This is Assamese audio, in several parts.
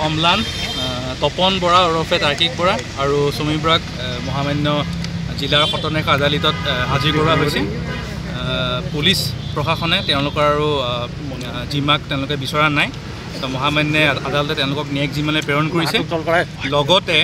অম্লান তপন বৰা ওৰফে তাৰ্কিক বৰা আৰু সুমী বৰাক মহামান্য জিলাৰ সতনেখা আদালতত হাজিৰ কৰোৱা হৈছিল। পুলিচ প্ৰশাসনে তেওঁলোকৰ আৰু জিমাক তেওঁলোকে বিচৰা নাই, তো মহামান্যে আদালতে তেওঁলোকক ন্যায়িক জিম্মালৈ প্ৰেৰণ কৰিছে। লগতে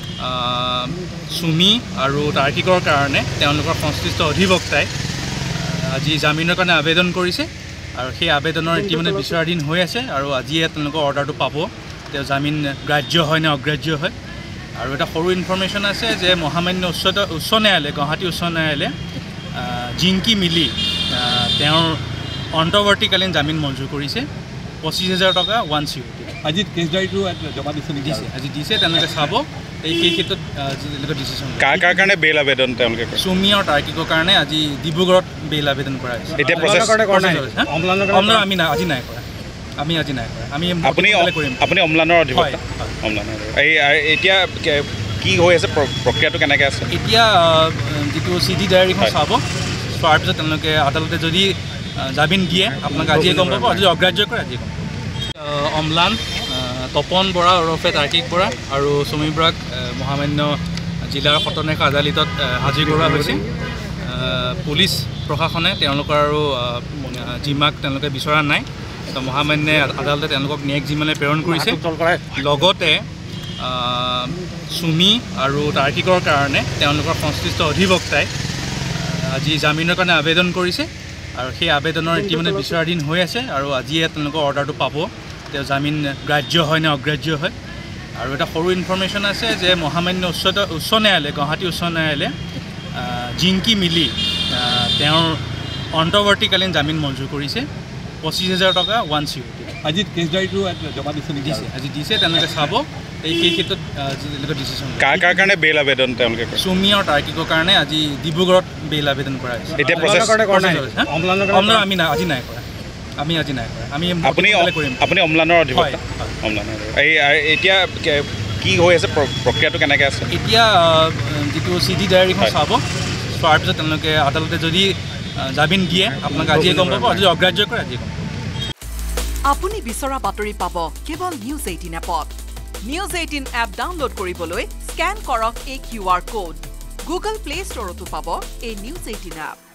সুমী আৰু তাৰ্কিকৰ কাৰণে তেওঁলোকৰ সংশ্লিষ্ট অধিবক্তাই আজি জামিনৰ কাৰণে আবেদন কৰিছে আৰু সেই আবেদনৰ ইতিমধ্যে বিচাৰাধীন হৈ আছে আৰু আজিয়ে তেওঁলোকৰ অৰ্ডাৰটো পাব, তেওঁ জামিন গ্ৰাহ্য হয় নে অগ্ৰাহ্য হয়। আৰু এটা সৰু ইনফৰ্মেশ্যন আছে যে মহামান্য উচ্চ ন্যায়ালয় গুৱাহাটী উচ্চ ন্যায়ালয়ে জিংকি মিলি তেওঁৰ অন্তৰ্বৰ্তীকালীন জামিন মঞ্জুৰ কৰিছে 25,000 টকা 1 COT। আজি কেছ ডায়েৰীটো জমা দিছে আজি দিছে, তেওঁলোকে চাব এই ক্ষেত্ৰত ডিচিশ্যন। কাৰ কাৰণে বেইল আবেদন তেওঁলোকে সুমী আৰু তাৰ্কিকৰ কাৰণে আজি ডিব্ৰুগড়ত বেইল আবেদন কৰা হৈছে। এতিয়া অম্লানৰ আমি আজি নাই কৰা, আমি আপুনি অম্লানৰ অধিবক্তা। অম্লানৰ এই এতিয়া কি হৈ আছে, প্ৰক্ৰিয়াটো কেনেকৈ আছে? এতিয়া যিটো CD ডায়েৰীখন চাব, চোৱাৰ পিছত তেওঁলোকে আদালতে যদি জামিন দিয়ে আপোনাক আজিয়ে গম পাব, যদি অগ্ৰাহ্য কৰে আজিয়ে গম পাব। অম্লান তপন বৰা ওৰফে তাৰ্কিক বৰা আৰু সুমী বৰাক মহামান্য জিলাৰ সতনেখা আদালতত হাজিৰ কৰোৱা হৈছিল। পুলিচ প্ৰশাসনে তেওঁলোকৰ আৰু জিমাক তেওঁলোকে বিচৰা নাই, তো মহামান্যে আদালতে তেওঁলোকক ন্যায়িক জিম্মালৈ প্ৰেৰণ কৰিছে। লগতে সুমী আৰু তাৰ্কিকৰ কাৰণে তেওঁলোকৰ সংশ্লিষ্ট অধিবক্তাই আজি জামিনৰ কাৰণে আবেদন কৰিছে আৰু সেই আবেদনৰ ইতিমধ্যে বিচাৰাধীন হৈ আছে আৰু আজিয়ে তেওঁলোকৰ অৰ্ডাৰটো পাব, তেওঁ জামিন গ্ৰাহ্য হয় নে অগ্ৰাহ্য হয়। আৰু এটা সৰু ইনফৰ্মেশ্যন আছে যে মহামান্য উচ্চ ন্যায়ালয় গুৱাহাটী উচ্চ ন্যায়ালয়ে জিংকি মিলি তেওঁৰ অন্তৰ্বৰ্তীকালীন জামিন মঞ্জুৰ কৰিছে 25,000 টকা 1 COT। আজি কেছ ডায়েৰীটো জমা দিছে আজি দিছে, তেওঁলোকে চাব এই ক্ষেত্ৰত ডিচিশ্যন। কাৰ কাৰণে বেইল আবেদন তেওঁলোকে সুমী আৰু তাৰ্কিকৰ কাৰণে আজি ডিব্ৰুগড়ত বেইল আবেদন কৰা হৈছে। এতিয়া অম্লানৰ আমি আজি নাই কৰা, আমি আপুনি অম্লানৰ অধিবক্তা। অম্লানৰ এই এতিয়া কি হৈ আছে, প্ৰক্ৰিয়াটো কেনেকৈ আছে? এতিয়া যিটো CD ডায়েৰীখন চাব, চোৱাৰ পিছত তেওঁলোকে আদালতে যদি জামিন দিয়ে আপোনাক আজিয়ে গম পাব, যদি অগ্ৰাহ্য কৰে আজিয়ে গম পাব। আপুনি বিচৰা বাতৰি পাব কেৱল নিউজ 18 এপত। নিউজ 18 এপ ডাউনলোড কৰিবলৈ স্কেন কৰক এই QR কোড। গুগল প্লে ষ্টৰতো পাব এই নিউজ 18 এপ।